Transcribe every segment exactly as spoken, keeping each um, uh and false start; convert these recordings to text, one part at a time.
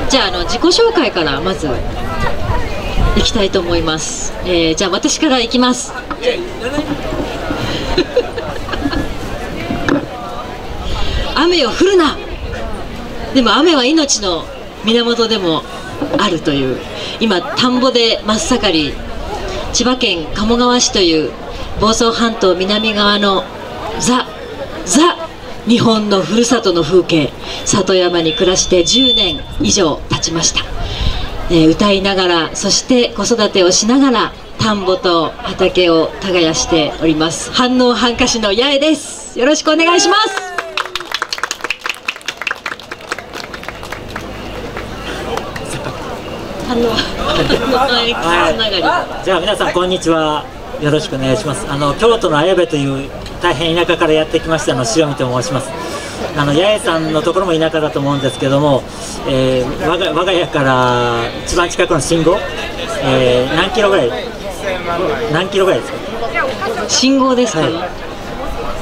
じゃあ、あの自己紹介からまずいきたいと思います。えー、じゃあ私からいきます。雨よ降るな。でも雨は命の源でもあるという、今田んぼで真っ盛り、千葉県鴨川市という房総半島南側のザ・ザ日本のふるさとの風景、里山に暮らしてじゅうねん以上経ちました。えー、歌いながら、そして子育てをしながら田んぼと畑を耕しております飯能半歌手の八重です。よろしくお願いします。飯能飯能つながり。 じゃあ皆さんこんにちは、よろしくお願いします。あの京都の綾部という大変田舎からやってきましたの塩見と申します。あの八重さんのところも田舎だと思うんですけども、えー、我が我が家から一番近くの信号、えー、何キロぐらい何キロぐらいですか？ 信号ですか？はい、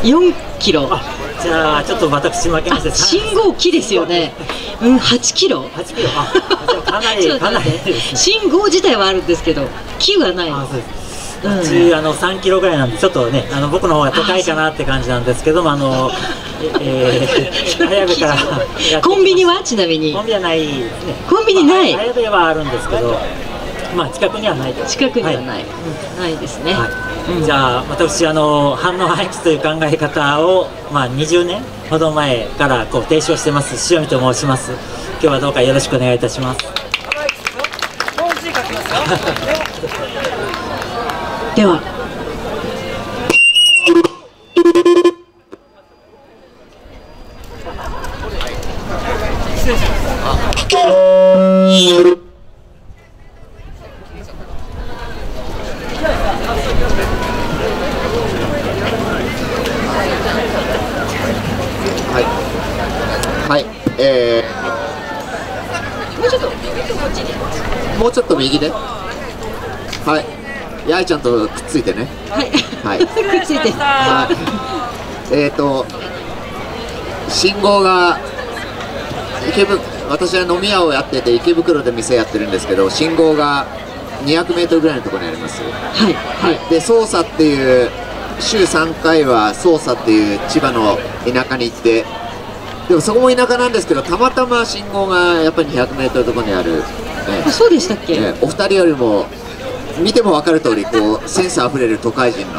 よんキロ。 あ、じゃあちょっと私負けまして、 信号機ですよね。うん、はちキロ。 はちキロ。あ、じゃあかなりかなりですね。 信号自体はあるんですけど、木はない。 あ、そうです。うちあのさんキロぐらいなんで、ちょっとね、あの僕の方が都会かなって感じなんですけども、あのえー、綾部からコンビニはちなみにコンビニはないですね。 コンビニない。 綾部はあるんですけど、まあ近くにはないです。 近くにはない、はい、うん、ないですね。はい、うん、 じゃあ私あの飯能俳句という考え方をまあにじゅうねんほど前からこう提唱してます塩見と申します。今日はどうかよろしくお願いいたします。 では。失礼します。 はい。はい。えー、もうちょっと、もうちょっと右で。はい。八重ちゃんとくっついてね。 はい。 はい。 くっついて。 はい。えっと、信号が池袋、私は飲み屋をやってて池袋で店やってるんですけど、信号がにひゃくメートルぐらいのところにあります。 はい。はい。 で、匝瑳っていう週さんかいは匝瑳っていう千葉の田舎に行って、でもそこも田舎なんですけど、たまたま信号がやっぱりにひゃくメートルのところにある。 あ、そうでしたっけ？ えお二人よりも見ても分かる通り、こうセンスあふれる都会人の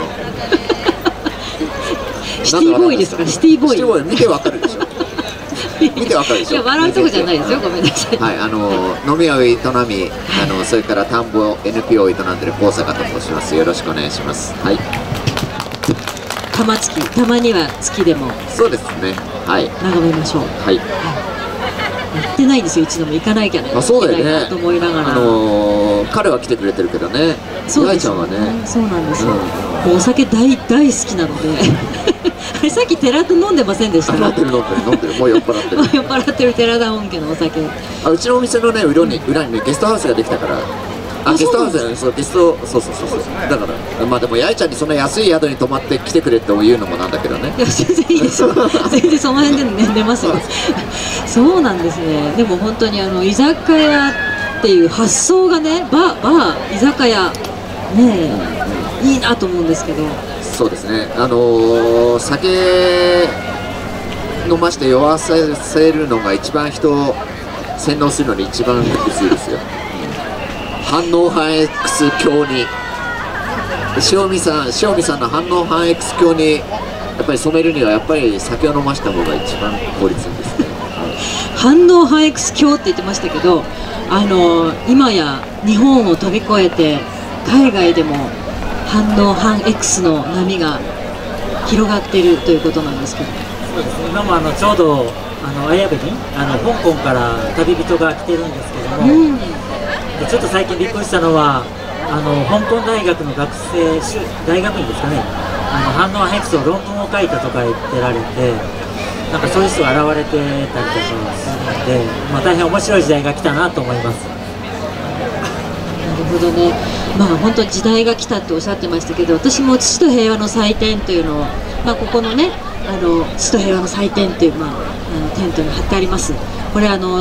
シティボーイですか？シティボーイ。 シティボーイ見て分かるでしょ。見て分かるでしょ。 いや、笑うとこじゃないですよ。ごめんなさい。 はい、あの飲み屋を営み、あのそれから田んぼ エヌピーオー を営んでる高坂と申します。よろしくお願いします。はい。 玉突き、たまには月でも。 そうですね。はい。 眺めましょう。 はい。 行ってないんですよ。一度も行かないから。 あ、そうだよね。 と思いながら。 あのー、彼は来てくれてるけどね。 そうです。 ちゃんはね。 そうなんですよ。うん、お酒大大好きなので。あれさっき寺田飲んでませんでした。 飲んでる飲んでる飲んでる。もう酔っ払ってる。 酔っ払ってる寺田本家のお酒。 あ、うちのお店のね裏に裏にねゲストハウスができたから。あ、ゲストハウスだね。そうゲスト、そうそうそうそう。だからまあでも八重ちゃんにそんな安い宿に泊まって来てくれって言うのもなんだけどね。 いや全然いいですよ。全然その辺で寝寝ますよ。そうなんですね。でも本当にあの居酒屋っていう発想がね、バーバー居酒屋ねえ、いいなと思うんですけど。 そうですね。あのー、酒飲まして酔わせるのが一番人を洗脳するのに一番薄いですよ。反応反 X 教に塩見さん塩見さんの反応反 X 教にやっぱり染めるにはやっぱり酒を飲ました方が一番効率いいんですね。 反応反 X 教って言ってましたけど、あの今や日本を飛び越えて海外でも反応反 X の波が広がっているということなんですけど。 そうですね。今もあのちょうどあの綾部にあの香港から旅人が来てるんですけども。うん、でちょっと最近びっくりしたのはあの香港大学の学生大学院ですかね、あの反応反 X を論文を書いたとか言ってられて、なんかそういう人が現れてたりとかするので、まあ、大変面白い時代が来たなと思います。 なるほどね。まあ本当時代が来たっておっしゃってましたけど、私も土と平和の祭典というのを、まあ、ここのねあの土と平和の祭典っていう、まあ、あのテントに貼ってあります。これあの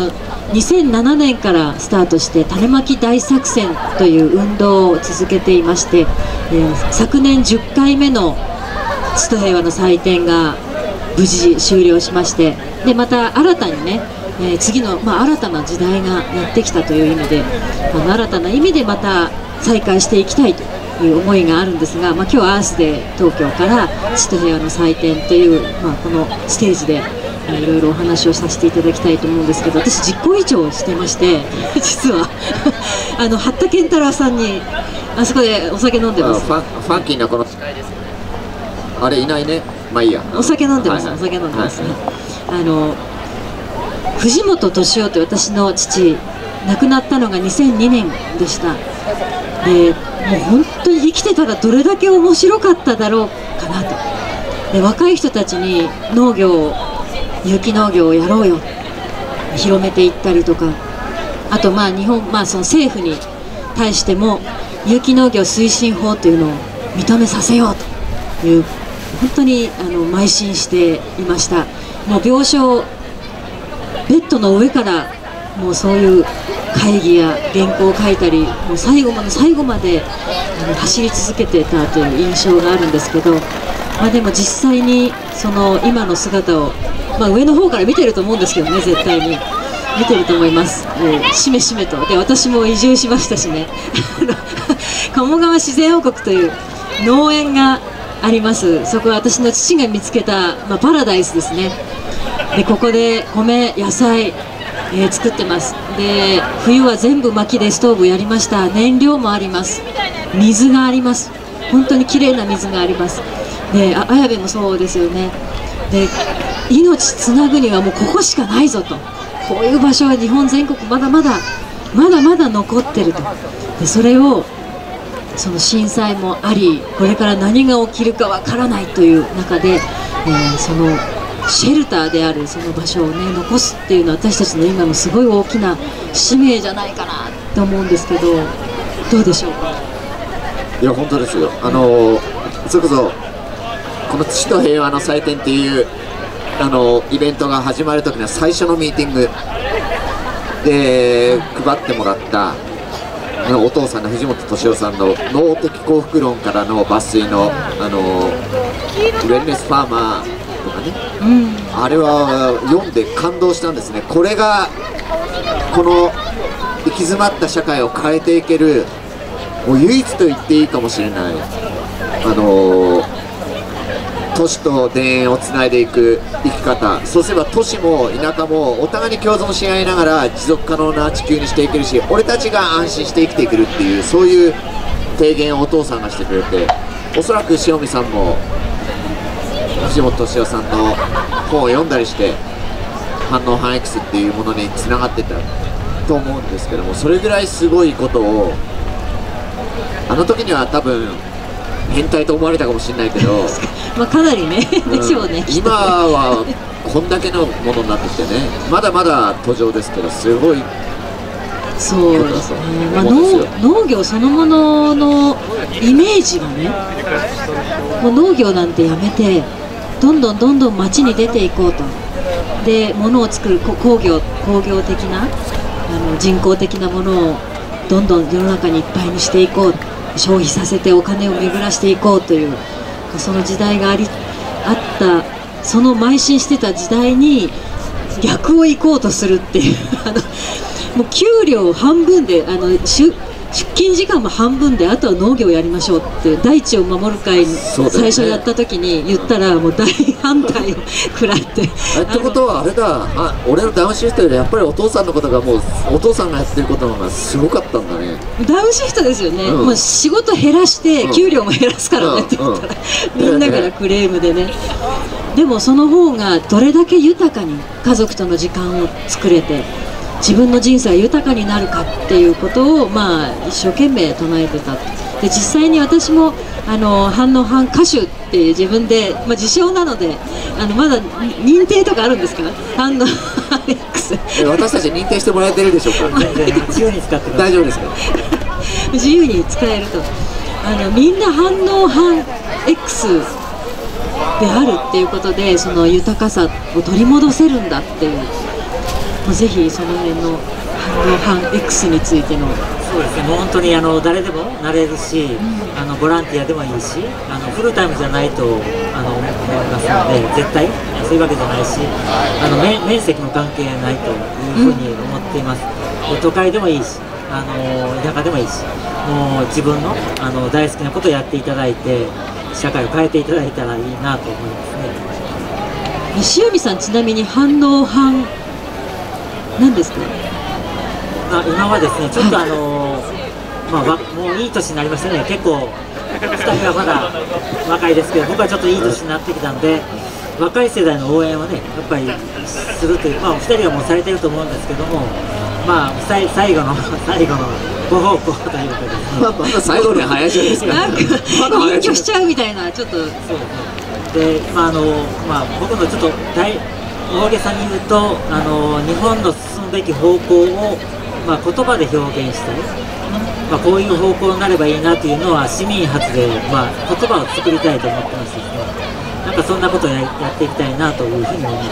にせんななねんからスタートして種まき大作戦という運動を続けていまして、えー、昨年じゅっかいめの血と平和の祭典が無事終了しまして、でまた新たにね、えー、次の、まあ、新たな時代がやってきたという意味で、あの新たな意味でまた再開していきたいという思いがあるんですが、まあ、今日はアースデー東京から血と平和の祭典という、まあ、このステージでいろいろお話をさせていただきたいと思うんですけど、私実行委員をしてまして実はあの八田健太郎さんにあそこでお酒飲んでます。 ファン、ファンキーなこのあれいないね、まあいいや、 お酒飲んでます、はいはい、お酒飲んでます、はいはい、あの藤本敏夫という私の父亡くなったのがにせんにねんでした。でもう本当に生きてたらどれだけ面白かっただろうかなと。で若い人たちに農業を有機農業をやろうよ広めていったりとか、あとまあ日本、まあ、その政府に対しても有機農業推進法というのを認めさせようという本当にあの邁進していました。もう病床ベッドの上からもうそういう会議や原稿を書いたり、もう最後まで最後まであの走り続けてたという印象があるんですけど、まあ、でも実際にその今の姿を、まあ、上の方から見てると思うんですけどね、絶対に見てると思います。えー、しめしめと。で私も移住しましたしね鴨川自然王国という農園があります。そこは私の父が見つけた、まあ、パラダイスですね。でここで米野菜、えー、作ってます。で冬は全部薪でストーブやりました。燃料もあります。水があります。本当に綺麗な水があります。であ綾部もそうですよね。で命つなぐにはもうここしかないぞと、こういう場所は日本全国まだまだまだまだ残ってると。でそれをその震災もあり、これから何が起きるかわからないという中で、えー、そのシェルターであるその場所をね残すっていうのは私たちの今のすごい大きな使命じゃないかなと思うんですけど、どうでしょうか。 いや本当ですよ。あのー、それこそこの血と平和の祭典っていうあのイベントが始まる時の最初のミーティングで配ってもらったお父さんの藤本敏夫さんの脳的幸福論からの抜粋のあのウェルネスファーマーとかね、うん、あれは読んで感動したんですね。これがこの行き詰まった社会を変えていけるもう唯一と言っていいかもしれないあの都市と田園をつないでいく生き方、そうすれば都市も田舎もお互いに共存し合いながら持続可能な地球にしていけるし、俺たちが安心して生きていけるっていう、そういう提言をお父さんがしてくれて、おそらく塩見さんも藤本敏夫さんの本を読んだりして反応反 X っていうものにつながってたと思うんですけども、それぐらいすごいことをあの時には多分変態と思われたかもしれないけどまあかなりね、でしょうね。 今はこんだけのものになってきてね、まだまだ途上ですけど、すごいそうですね。まあ、農, 農業そのもののイメージがね、もう農業なんてやめてどんどんどんどん街に出ていこうと。で物を作る工業工業的なあの人工的なものをどんどん世の中にいっぱいにしていこう、消費させてお金を巡らしていこうというその時代がありあった、その邁進してた時代に逆を行こうとするっていうあのもう給料半分であの出出勤時間も半分であとは農業やりましょうって大地を守る会最初やった時に言ったらもう大反対を食らって。 ってことはあれだ、あ俺のダウンシフトよりやっぱりお父さんのことがもうお父さんがやってることの方がすごかったんだね。 ダウンシフトですよね、うん、もう仕事減らして給料も減らすからねって言ったら、うんうん、みんなからクレームでね。でもその方がどれだけ豊かに家族との時間を作れて自分の人生が豊かになるかっていうことを、まあ、一生懸命唱えてた。で実際に私もあの反応反歌手っていう自分で、まあ、自称なのであのまだ認定とかあるんですか、反応反 X 私たち認定してもらえてるでしょうか自由に使って大丈夫ですか自由に使えると、あのみんな反応反 X であるっていうことでその豊かさを取り戻せるんだっていう。 もうぜひその辺の反応反 X についての。 そうですね、もう本当にあの誰でもなれるし、うん、あのボランティアでもいいし、あのフルタイムじゃないとあの思いますので、絶対そういうわけじゃないし、あの面面積も関係ないというふうに思っています。うん、都会でもいいし、あの田舎でもいいし、もう自分のあの大好きなことをやっていただいて、社会を変えていただいたらいいなと思いますね。 塩見さん、ちなみに反応反なんですか？ あ、今はですね、ちょっとあのー、まあ、もういい年になりましたね、結構、ふたりはまだ若いですけど、僕はちょっといい年になってきたんで、若い世代の応援はね、やっぱりするという、まあ、ふたりはもうされてると思うんですけども、まあ、最後の、最後のご奉公というかですね、 まだ最後に早いじゃないですか、 なんか、隠居しちゃうみたいな、ちょっと。そうですね。で、まああのまあ、僕のちょっと大大げさに言うと、あの日本の進むべき方向を、まあ、言葉で表現したい、まあ、こういう方向になればいいなというのは市民発で、まあ、言葉を作りたいと思ってますですね。なんかそんなことを や, やっていきたいなというふうに思います。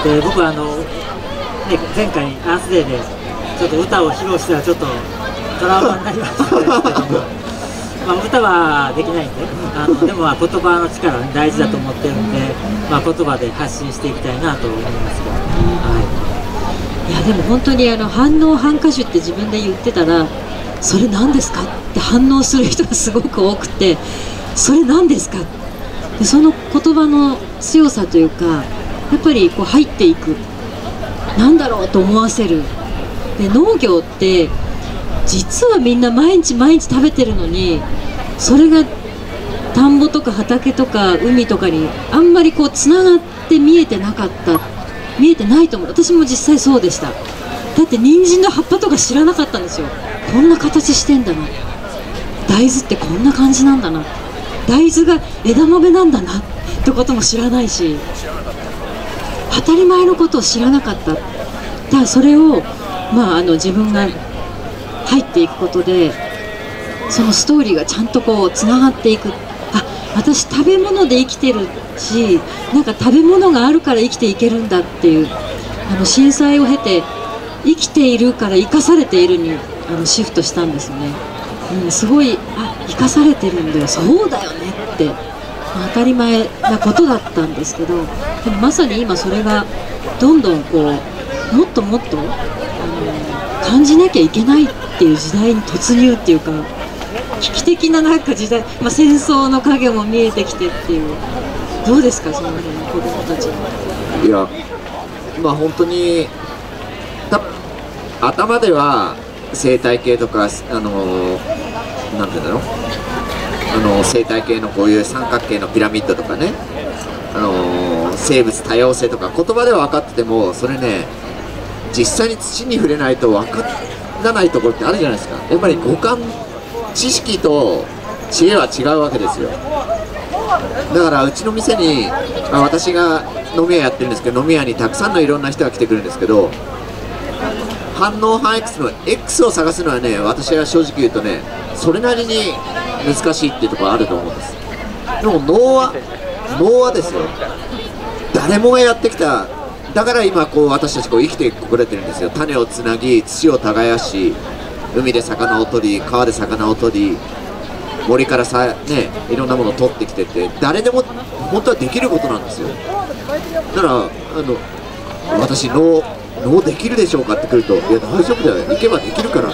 で、僕はあの、ね、前回アースデーでちょっと歌を披露したらちょっとトラウマになりましたけども、まあ、歌はできないんで、あのでもまあ言葉の力、ね、大事だと思ってるんで、まあ、言葉で発信していきたいなと思いますけど、はいいやでも本当にあの反応反歌手って自分で言ってたら、それ何ですかって反応する人がすごく多くて、それ何ですかで、その言葉の強さというか、やっぱりこう入っていく、なんだろうと思わせる。で、農業って実はみんな毎日毎日食べてるのに、それが田んぼとか畑とか海とかにあんまりこうつながって見えてなかった、見えてないと思う。私も実際そうでした。だって人参の葉っぱとか知らなかったんですよ。こんな形してんだな、大豆ってこんな感じなんだな、大豆が枝豆なんだなってことも知らないし、当たり前のことを知らなかった。だからそれを、まあ、あの自分が入っていくことで、そのストーリーがちゃんとこうつながっていく。あ、私食べ物で生きてるし、なんか食べ物があるから生きていけるんだっていう、あの震災を経て生きているから生かされているにあのシフトしたんですよね。うん、すごい、あ、生かされてるんだよ、そうだよねって、まあ、当たり前なことだったんですけど、でもまさに今それがどんどんこうもっともっとあの感じなきゃいけないっていう時代に突入っていうか、危機的ななんか時代、まあ、戦争の影も見えてきてっていう、どうですか、その辺の子どもたち。 いや、まあ本当にた頭では生態系とか、あのなんていうんだろう、あの生態系のこういう三角形のピラミッドとかね、あの生物多様性とか言葉では分かってても、それね、実際に土に触れないと分からないところってあるじゃないですか。やっぱり五感、知識と知恵は違うわけですよ。だからうちの店に、まあ、私が飲み屋やってるんですけど、飲み屋にたくさんのいろんな人が来てくるんですけど、反応反 X の X を探すのはね、私は正直言うとね、それなりに難しいっていうところあると思うんです。でも能は能はですよ、誰もがやってきた。だから今こう私たちこう生きてこれてるんですよ。種をつなぎ、土を耕し、海で魚を取り、川で魚を取り、森からさ、ね、いろんなものを取ってきてて、誰でも本当はできることなんですよ。だからあの私能能できるでしょうかってくると、いや大丈夫だよ、行けばできるから。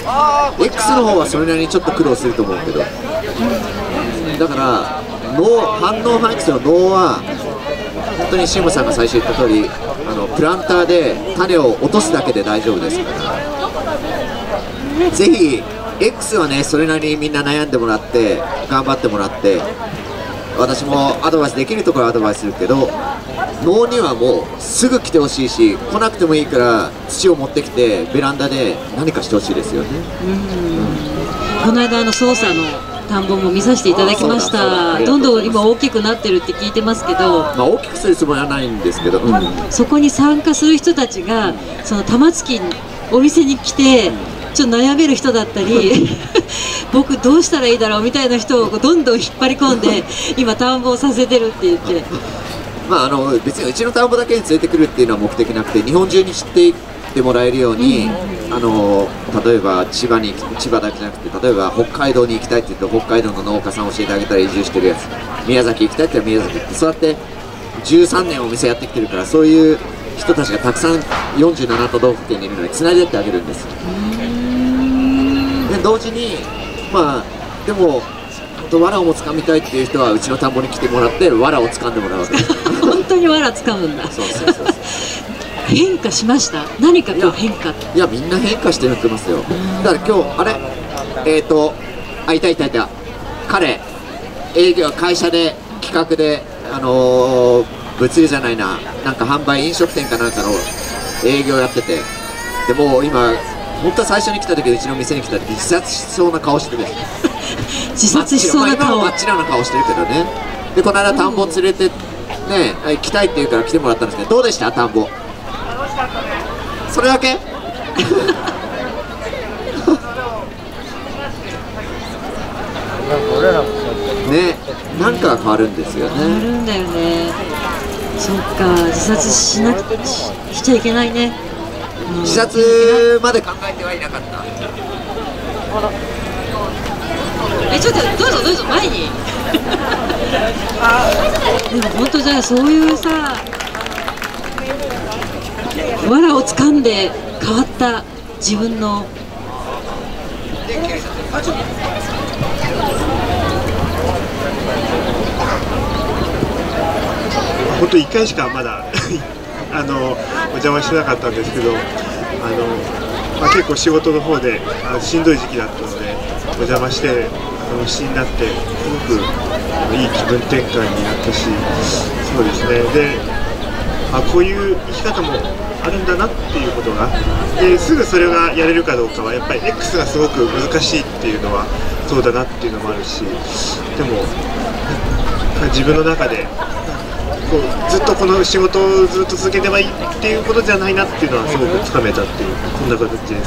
X の方はそれなりにちょっと苦労すると思うけど、だから能反応反 X の能は本当にシムさんが最初言った通り、あのプランターで種を落とすだけで大丈夫ですから、ぜひ X はね、それなりにみんな悩んでもらって頑張ってもらって、私もアドバイスできるところはアドバイスするけど、能にはもうすぐ来てほしいし、来なくてもいいから土を持ってきてベランダで何かしてほしいですよね。 うん、この間あの捜査の田んぼも見させていただきました。どんどん今大きくなってるって聞いてますけど、 まあ大きくするつもりはないんですけど、うん、 そこに参加する人たちがその玉突きお店に来てちょっと悩める人だったり僕どうしたらいいだろうみたいな人をどんどん引っ張り込んで今田んぼをさせてるって言って。 まああの別にうちの田んぼだけに連れてくるっていうのは目的なくて、日本中に知ってってもらえるように、あの例えば千葉に千葉だけじゃなくて、例えば北海道に行きたいって言うと北海道の農家さん教えてあげたら移住してるやつ、宮崎行きたいって言ったら宮崎行って、そうやってじゅうさんねんお店やってきてるから、そういう人たちがたくさんよんじゅうなな都道府県にいるのにつないでってあげるんです。で同時にまあでも藁をも掴みたいっていう人はうちの田んぼに来てもらって藁を掴んでもらうわけです。 本当に藁掴むんだ。 そうそうそうそう。 変化しました。何かこう変化。 いやみんな変化してるってますよ。だから今日あれえっ、ー、とあいたいたいた彼営業会社で企画であのー、物流じゃないな、なんか販売飲食店かなんかの営業やってて、でもう今本当は最初に来た時うちの店に来た時自殺しそうな顔してる。 自殺しそうな顔。 まあ、今は真っ白な顔してるけどね。でこの間田んぼ連れてね来たいって言うから来てもらったんですけど、どうでした田んぼ？それだけ？ね、なんか変わるんですよね。 変わるんだよね。そっか、自殺しなく し, しちゃいけないね。うん、 自殺まで考えてはいなかった。 え、ちょっとどうぞどうぞ前に。でも本当じゃあそういうさ、藁を掴んで変わった自分の本当いっかいしかまだあのお邪魔してなかったんですけど、あの、まあ、結構仕事の方であのしんどい時期だったのでお邪魔して推しになって、すごくいい気分転換になったし、そうですね。で、あ、こういう生き方もあるんだなっていうことが、ですぐそれがやれるかどうかはやっぱり X がすごく難しいっていうのはそうだなっていうのもあるし、でも自分の中でこうずっとこの仕事をずっと続けてばいいっていうことじゃないなっていうのはすごくつかめたっていう、こんな形です。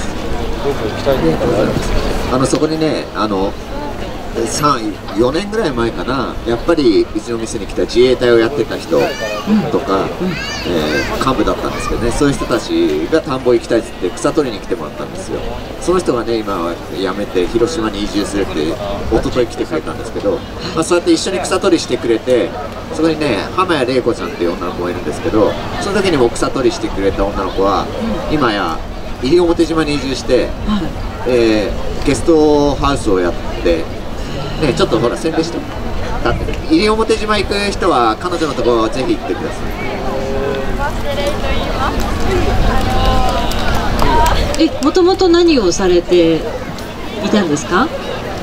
あのそこにね、あのさん、よねんぐらい前かな、やっぱりうちの店に来た自衛隊をやってた人とか、うん、えー、幹部だったんですけどね、そういう人たちが田んぼ行きたいっつって草取りに来てもらったんですよ。その人がね、今は辞めて広島に移住するって一昨日来てくれたんですけど、まあ、そうやって一緒に草取りしてくれて、そこにね、浜谷玲子ちゃんっていう女の子がいるんですけど、その時にも草取りしてくれた女の子は今や西表島に移住して、えー、ゲストハウスをやってね、ちょっとほら宣伝してだって西表島行く人は彼女のところぜひ行ってください。え、もともと何をされていたんですか？ も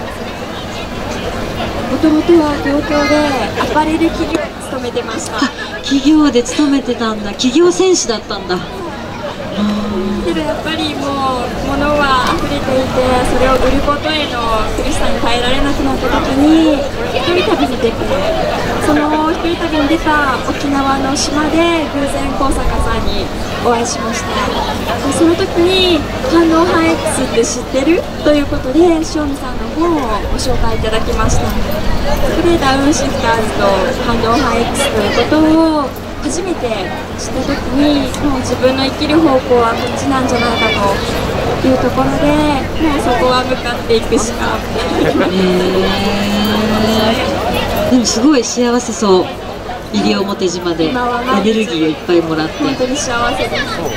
ともとは東京でアパレル企業に勤めてました。 企業で勤めてたんだ。企業戦士だったんだ。 けどやっぱりもう物は溢れていて、それを売ることへの苦しさに耐えられなくなった時に一人旅に出て、その一人旅に出た沖縄の島で偶然高坂さんにお会いしました。その時に反応派 X って知ってるということで塩見さんの方をご紹介いただきました。そこでダウンシフターズと反応派 X ということを初めて知った時に、もう自分の生きる方向はこっちなんじゃないかというところで、もうそこは向かっていくしか。 えー、でもすごい幸せそう。西表島でエネルギーをいっぱいもらって。 本当に幸せです。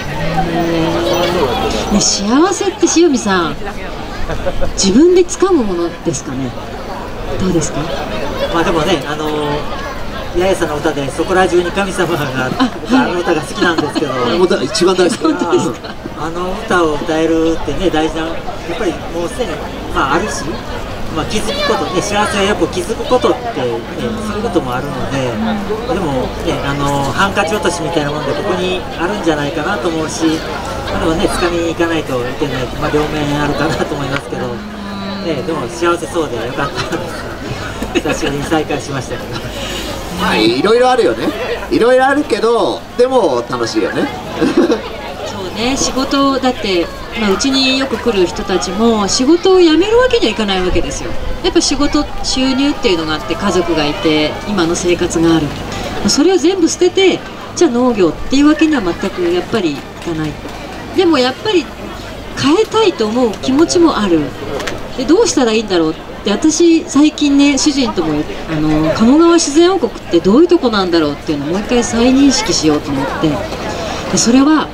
ね、幸せって塩見さん、自分で掴むものですかね。どうですか？ まあでもね、あのー八重さんの歌で「そこら中に神様が」あの歌が好きなんですけど、 あの歌一番大好き。 あの歌を歌えるってね、大事な、やっぱりもうすでに、まあ、あるし、まあ、気づくことね、幸せはよく気づくことって、ね、そういうこともあるので、でもね、あのハンカチ落としみたいなものでここにあるんじゃないかなと思うし、まあ、でもね、掴みに行かないといけない、まあ、両面あるかなと思いますけど、ね、でも幸せそうでよかったです。久しぶりに再会しましたけど。 まあいろいろあるよね。いろいろあるけど、でも楽しいよね。 そうね、仕事だって、まあ、うちによく来る人たちも仕事を辞めるわけにはいかないわけですよ。やっぱ仕事収入っていうのがあって、家族がいて今の生活がある。それを全部捨てて、じゃあ農業っていうわけには全くやっぱりいかない。 でもやっぱり変えたいと思う気持ちもある。でどうしたらいいんだろうって私最近ね主人ともあの鴨川自然王国ってどういうとこなんだろうっていうのをもう一回再認識しようと思って、でそれは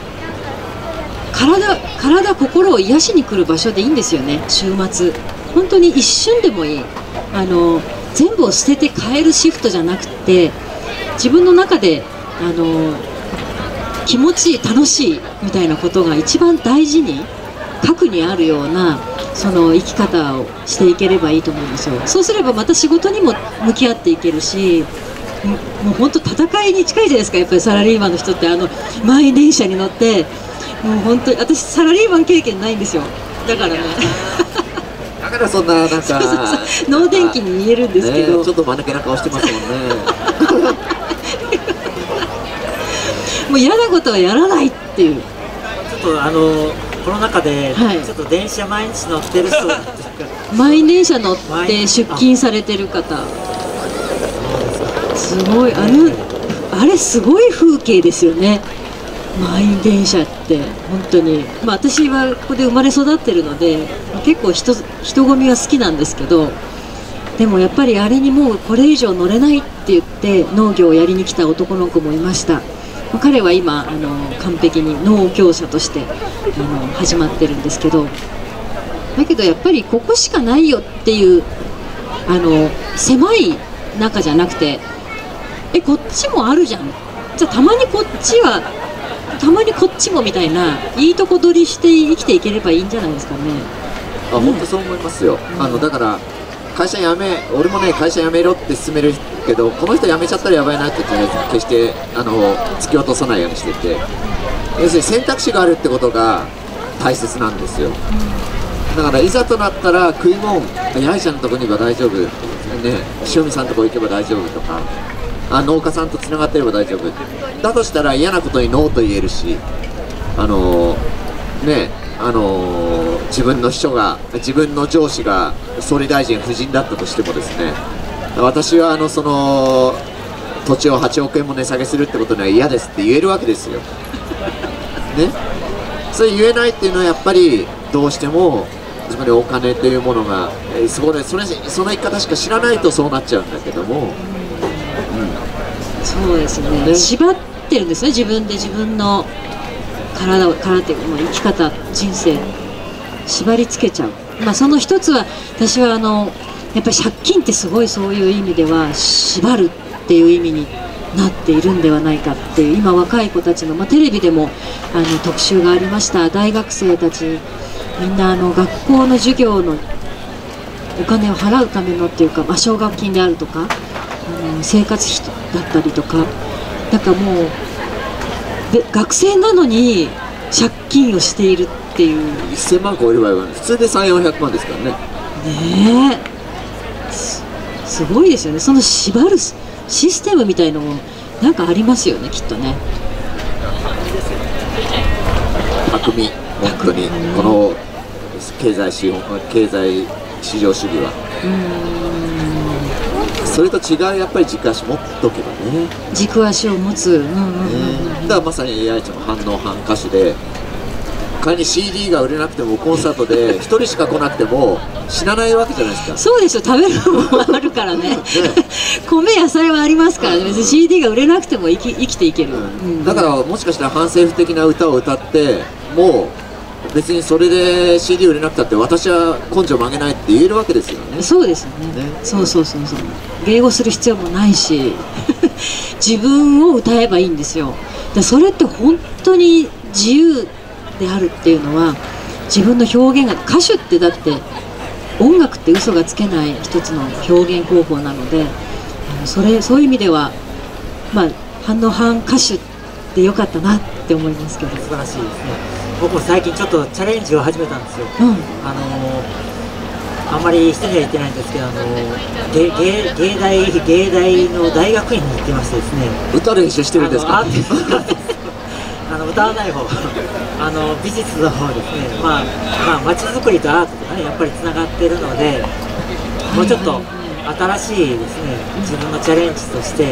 体体心を癒しに来る場所でいいんですよね。週末本当に一瞬でもいい、あの全部を捨てて変えるシフトじゃなくて、自分の中であの気持ちいい楽しいみたいなことが一番大事に核にあるようなその生き方をしていければいいと思うんですよ。そうすればまた仕事にも向き合っていけるし、もう本当戦いに近いじゃないですか。やっぱりサラリーマンの人ってあの満員電車に乗ってもう本当に私サラリーマン経験ないんですよ。だからねだからそんななんかそうそうそう能天気に見えるんですけど、 ね、ちょっと間抜けな顔してますもんねもう嫌なことはやらないっていう。 ちょっとあのコロナ禍ではいちょっと電車毎日乗ってる人が満員電車乗って出勤されてる方、すごいあのあれすごい風景ですよね。満員電車って本当に、まあ、私はここで生まれ育ってるので結構人人混みは好きなんですけど、でもやっぱりあれにもうこれ以上乗れないって言って農業をやりに来た男の子もいました。彼は今あの完璧に農業者としてあの始まってるんですけど、だけどやっぱりここしかないよっていうあの狭い中じゃなくて、えこっちもあるじゃん、じゃあたまにこっちはたまにこっちもみたいないいとこ取りして生きていければいいんじゃないですかね。 あ、本当そう思いますよ。あのだから会社辞め、俺もね会社辞めろって勧めるけど、この人辞めちゃったらやばいなって言って決してあの突き落とさないようにしてて、要するに選択肢があるってことが大切なんですよ。だからいざとなったら食いもん、八重ちゃんのとこに行けば大丈夫、ね、塩見さんのとこ行けば大丈夫とか、あ農家さんとつながってれば大丈夫だとしたら嫌なことにノーと言えるし、あのー、ねあのー、自分の秘書が自分の上司が総理大臣夫人だったとしてもですね、私はあのその土地をはちおくえんも値下げするってことには嫌ですって言えるわけですよ。ね、それ言えないっていうのはやっぱりどうしても自分でお金というものが、えー、そこでそれその生き方しか知らないとそうなっちゃうんだけども、 そうですね、 ね縛ってるんですね、自分で自分の体を体っていうか、まあ、生き方人生縛り付けちゃう。まあその一つは私はあのやっぱり借金ってすごいそういう意味では縛るっていう意味になっているんではないかっていう、今若い子たちの、まあ、テレビでもあの特集がありました。大学生たちみんなあの学校の授業のお金を払うためのっていうか、まあ、奨学金であるとかあの生活費だったりとか、なんかもうで学生なのに借金をしているっていう。 せんまん超える場合は普通でさんびゃくよんひゃくまんですからね。 ねえ す, すごいですよね。その縛るシステムみたいのもなんかありますよね、きっとね。 巧み、本当にこの経済資本経済市場主義は。それと違うやっぱり軸足持っとけばね。 軸足を持つ。うんうんうんうん、 だからまさに エーアイ ちゃんも反応反歌手で、仮に シーディー が売れなくてもコンサートでひとりしか来なくても死なないわけじゃないですか。 そうですよ、食べるものはあるからね。ね米野菜はありますからね、別に シーディー が売れなくても生き生きていける、うん、 だからもしかしたら反政府的な歌を歌ってもう別にそれで シーディー 売れなくたって私は根性曲げないって言えるわけですよね。 そうですよね。ね、そうそうそうそう、迎合する必要もないし自分を歌えばいいんですよ。でそれって本当に自由であるっていうのは、自分の表現が、歌手ってだって音楽って嘘がつけない一つの表現方法なので、それそういう意味ではまあ反応反歌手でよかったなって思いますけど。 素晴らしいですね。僕も最近ちょっとチャレンジを始めたんですよ。うん、あのー、あんまり人には言ってないんですけど、あのー、芸, 芸, 芸大芸大の大学院に行ってましてですね。 歌練習してるんですか？ あの歌わない方あの美術の方ですね。まあまあ街づくりとアートとかね、やっぱりつながってるので、もうちょっと新しいですね自分のチャレンジとして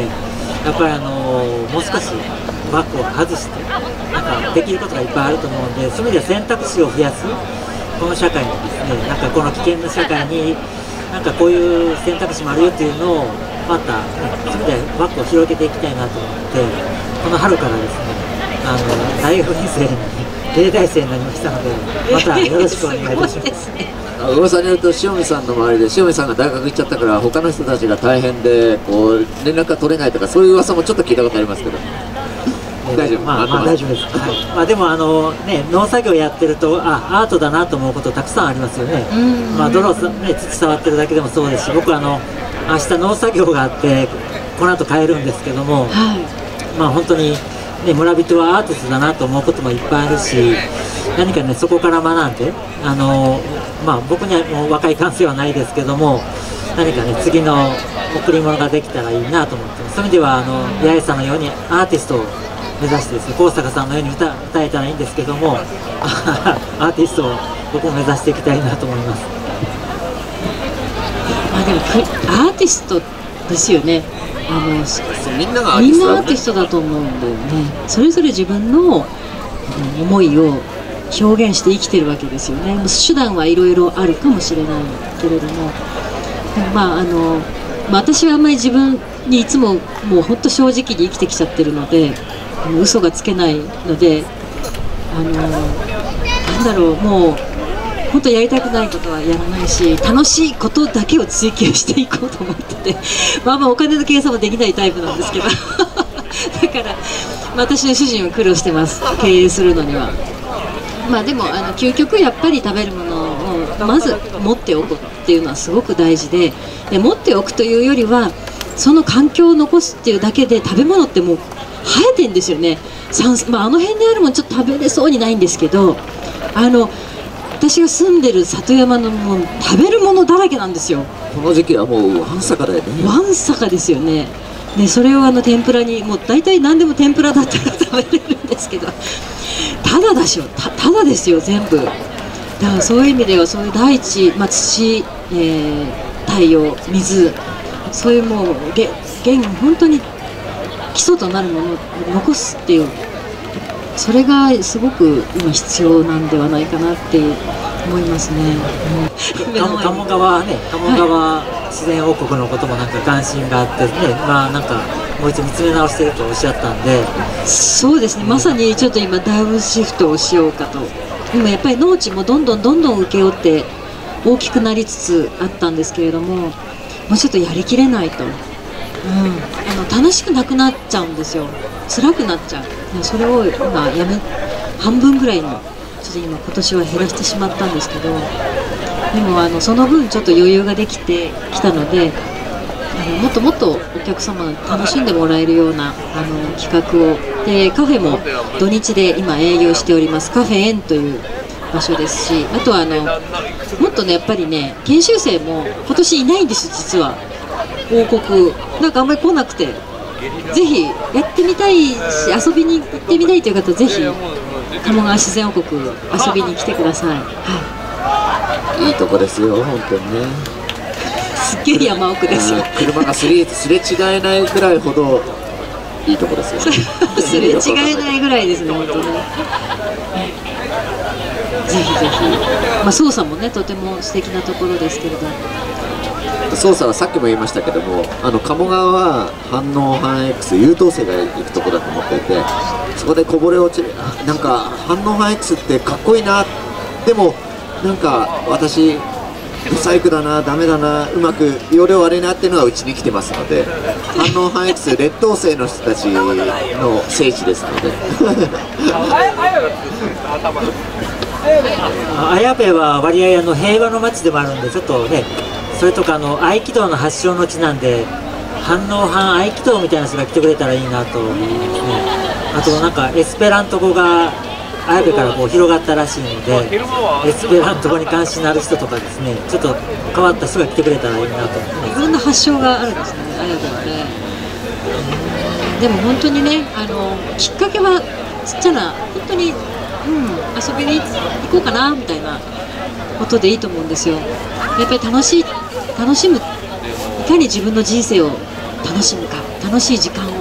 やっぱりあのもう少しバッグを外してなんかできることがいっぱいあると思うんで、そういう意味では選択肢を増やすこの社会にですね、なんかこの危険な社会になんかこういう選択肢もあるよっていうのをまた、ね、そういう意味でバッグを広げていきたいなと思って、この春からですね、あの大学院生に芸大生になりましたので、またよろしくお願いいたします。 あ、噂によると塩見さんの周りで塩見さんが大学行っちゃったから他の人たちが大変でこう連絡が取れないとか、そういう噂もちょっと聞いたことありますけど、大丈夫？ まあ、まあ、大丈夫です。はい。まあでもあのね、農作業やってるとあアートだなと思うことたくさんありますよね。まあ泥ね土触ってるだけでもそうですし、僕はあの明日農作業があってこの後帰るんですけども、はい、まあ本当にね、村人はアーティストだなと思うこともいっぱいあるし、何かねそこから学んで、あのまあ僕にはもう若い感性はないですけども、何かね次の贈り物ができたらいいなと思ってます。そういう意味ではあの八重さんのようにアーティストを目指してですね、高坂さんのように 歌, 歌えたらいいんですけどもアーティストを僕も目指していきたいなと思います。 まあでもアーティストですよね。あのそうみんながアーティストだもんね。 みんなアーティストだと思うんだよね。それぞれ自分の思いを表現して生きてるわけですよね。手段はいろいろあるかもしれないけれども、でもまああの、まあ、私はあんまり自分にいつももう本当正直に生きてきちゃってるので、あの嘘がつけないので、あのなんだろう、もう本当やりたくないことはやらないし、楽しいことだけを追求していこうと思ってて、まあまあお金の計算もできないタイプなんですけどだから、まあ、私の主人は苦労してます、経営するのには。まあでもあの究極やっぱり食べるものをまず持っておくっていうのはすごく大事で、で持っておくというよりはその環境を残すっていうだけで、食べ物ってもう生えてんですよね。まあ、あの辺にあるものちょっと食べれそうにないんですけど、あの私が住んでる里山のもう食べるものだらけなんですよ。 この時期はもうわんさかだよね。 わんさかですよね。でそれをあの天ぷらに、もう大体何でも天ぷらだったら食べれるんですけど、ただだしょ、たただですよ全部。だからそういう意味ではそういう大地、まあ、土、えー、太陽、水、そういうもうげ原本当に基礎となるものを残すっていう、それがすごく今必要なんではないかなって思いますね。 鴨川ね、鴨川自然王国のこともなんか関心があってね、まあなんかもう一度見つめ直してるとおっしゃったんで、 そうですね、まさにちょっと今ダウンシフトをしようかと。でもやっぱり農地もどんどんどんどん請け負って大きくなりつつあったんですけれども、もうちょっとやりきれないと、うん、あの楽しくなくなっちゃうんですよ。辛くなっちゃう。それを今やめ半分ぐらいにちょっと今今年は減らしてしまったんですけど、でもあのその分ちょっと余裕ができてきたので、あのもっともっとお客様に楽しんでもらえるようなあの企画をで、カフェも土日で今営業しております。カフェ園という場所ですし、あとはあのもっとねやっぱりね研修生も今年いないんです実は。王国なんかあんまり来なくて、ぜひやってみたいし遊びに行ってみたいという方、ぜひ鴨川自然王国遊びに来てください。 はい、いいとこですよ本当にね。 すっげえ山奥ですよ。 車がすれすれ違えないぐらいほどいいとこですよね。 すれ違えないぐらいですね本当に。ぜひぜひ、まあ操作もねとても素敵なところですけれど。 操作はさっきも言いましたけども、あの鴨川は反応反 X 優等生が行くところだと思っていて、そこでこぼれ落ちる、なんか反応反 X ってかっこいいな、でもなんか私ブサイクだな、ダメだな、うまく容量悪いなっていうのがうちに来てますので、反応反 X 劣等生の人たちの聖地ですので綾部は割合あの平和の街でもあるんで、ちょっとね、それとかあの合気道の発祥の地なんで、反応反合気道みたいな人が来てくれたらいいなと思いますね。あとなんかエスペラント語が綾部からこう広がったらしいので、エスペラント語に関心のある人とかですね、ちょっと変わった人が来てくれたらいいなと思います。 いろんな発祥があるんですね綾部はね。でも本当にね、あのきっかけはちっちゃな本当に、うん、遊びに行こうかなみたいなことでいいと思うんですよ。やっぱり楽しい楽しむ、いかに自分の人生を楽しむか、楽しい時間を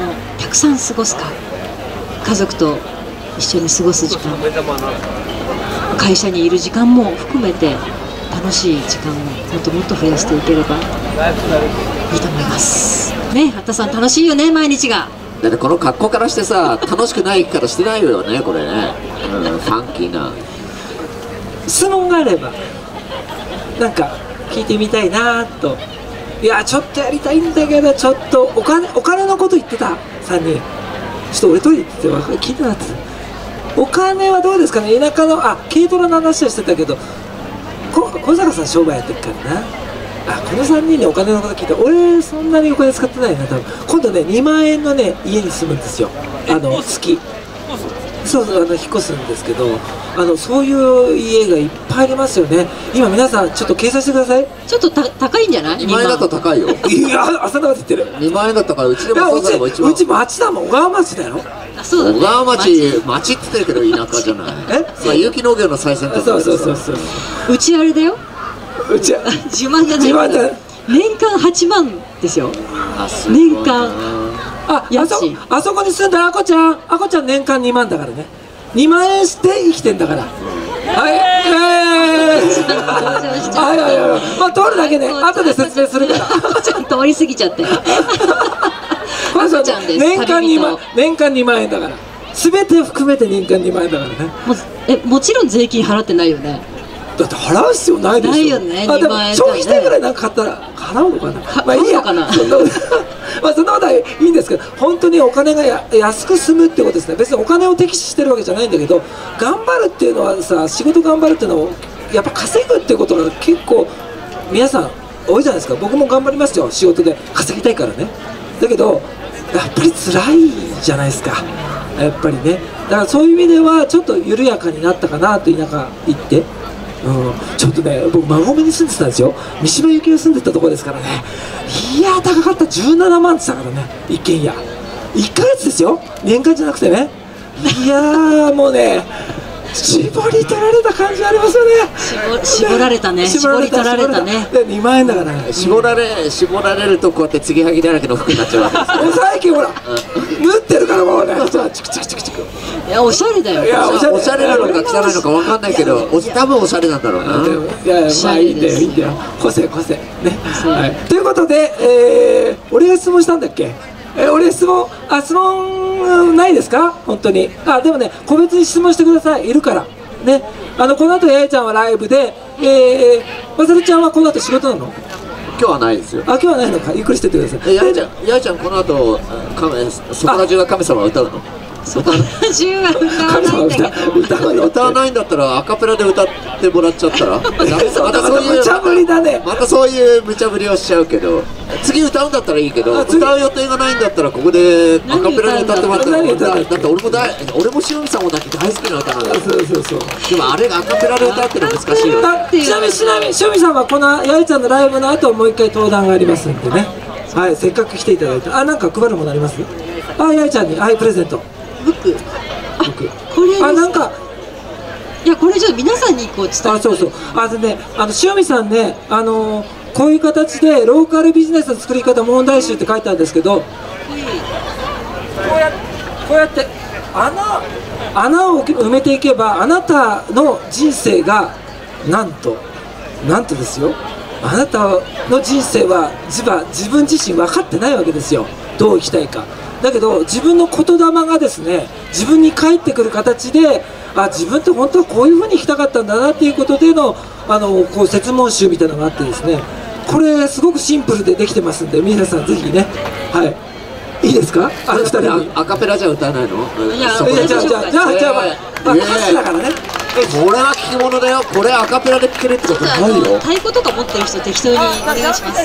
たくさん過ごすか、家族と一緒に過ごす時間、会社にいる時間も含めて楽しい時間をもっともっと増やしていければいいと思いますね。畑さん楽しいよね、毎日が。 だってこの格好からしてさ、楽しくないからしてないよねこれね、うん、ファンキーな。 質問があればなんか聞いてみたいなと。いやちょっとやりたいんだけど、ちょっとお金お金のこと言ってたさんにん。ちょっと俺トイレ行ってて聞いてなかった。お金はどうですかね。田舎のあ軽トラの話はしてたけど、こ小坂さん商売やってるからな。あこのさんにんにお金のこと聞いた。俺そんなにお金使ってないな多分。今度ねにまんえんのね家に住むんですよ、あの月。そうそう、あの引っ越すんですけど、あのそういう家がいっぱいありますよね。今皆さんちょっと計算してください。 ちょっとた高いんじゃない？ にまん円だと高いよ。 いや朝のこと言ってる。 にまん円だったからうちでもそうだろ。 うちうち町だもん、小川町だよ。 あそうだね、 小川町町って言ってるけど田舎じゃない。 えまあ有機農業の最先端。 そうそうそうそう。 うちあれだよ、 うち自慢じゃない、 自慢じゃない、 年間はちまんですよ。 あすごいな。 年間ああそ家賃あそこに住んだあこちゃん、あこちゃん年間にまんだからね。にまん円して生きてんだから。はい、えー、はいはいはい、まあ通るだけね、後で説明するから。 ちょっと通り過ぎちゃって。 これさちゃんです年間にまん旅人年間にまん円だから。すべて含めて年間にまん円だからね。 もうえもちろん税金払ってないよね。 だって払う必要ないでしょ。 ないよねあでもにまん円消費税ぐらいなんか買ったら払うのかな。 かまあいいや。 払うのかなそんなことまあそんなことはいいんですけど、本当にお金がや安く済むってことですね。別にお金を敵視してるわけじゃないんだけど、頑張るっていうのはさ、仕事頑張るっていうのをやっぱ稼ぐっていうことが結構皆さん多いじゃないですか。僕も頑張りますよ、仕事で稼ぎたいからね。だけどやっぱり辛いじゃないですか、やっぱりね。だからそういう意味ではちょっと緩やかになったかなと田舎行って。うん、ちょっとね、僕、馬込に住んでたんですよ、三島由紀夫住んでたところですからね、いやー、高かった、じゅうななまんって言ったからね、一軒家、いっかげつですよ、年間じゃなくてね、いやー、もうね、絞り取られた感じありますよね、 絞絞られたね、絞り取られたね、 でにまん円だからね、 絞られ絞られるとこうやって継ぎはぎだらけの服になっちゃうわけですよ。 もう最近ほら、縫ってるからもうね、チクチクチクチク。 いやおしゃれだよ。 いやおしゃおしゃれなのか汚いのかわかんないけど、お多分おしゃれなんだろうな。 いやいや、まあいいんだよいいんだよ、個性個性ね、はい、ということで、えー、俺が質問したんだっけ。えー、俺質問あ質問ないですか本当に。あでもね、個別に質問してください、いるからね。あのこの後やいちゃんはライブで、えー、まさるちゃんはこの後仕事なの。 今日はないですよ。 あ今日はないのか、ゆっくりしてってください。 えやいちゃんやいちゃんこの後カメそこら中が神様を歌うの？ そこら中は歌わないんだけど、 歌うの歌わないんだったらアカペラで歌ってもらっちゃったらまたそういう無茶ぶりだね。 またそういう無茶ぶりをしちゃうけど、次歌うんだったらいいけど、 あ次歌う予定がないんだったらここでアカペラで歌ってもらったら、 何歌うんだだだって俺も大俺もしおんさんもだって大好きな歌なんだよ。 そうそうそう。 でもあれアカペラで歌うってのは難しいよ。 あちなみにちなみにしおみさんはこのやいちゃんのライブの後もう一回登壇がありますんでね、はい、せっかく来ていただいて、あなんか配るものあります？あやいちゃんにはいプレゼント。 僕僕これですあなんかいやこれじゃあ皆さんにこう伝えて。 あそうそうあでねあのしおみさんね、あのー、こういう形でローカルビジネスの作り方問題集って書いてあるんですけど、こうやこうやって穴穴を埋めていけばあなたの人生がなんとなんとですよ、あなたの人生は自分自分自身分かってないわけですよ、どう生きたいか。だけど自分の言霊がですね自分に返ってくる形で、あ自分って本当はこういうふうに生きたかったんだなっていうことでのあのこう説問集みたいなのがあってですね、これすごくシンプルでできてますんで皆さんぜひね、はいいいですか、あのふたりに。 アカペラじゃ歌わないの？ いやそこでいやじゃあじゃあじゃあじゃあまあまあ歌詞だからね。 これは聞き物だよ。これアカペラで聞けるってことあないよ。 の太鼓とか持ってる人適当にお願いします。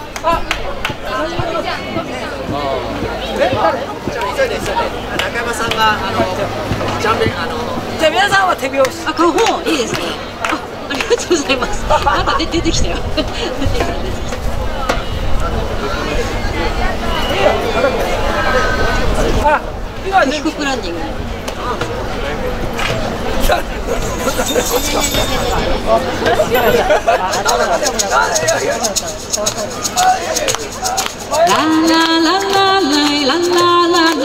中山さんがあのジャンベあのじゃあ皆さんは手拍子。 あ、顔本いいですね。あ、ありがとうございます。なんかで出てきたよ。出てきた出てきた。 あ今ヒッププランニング。ラララララララララ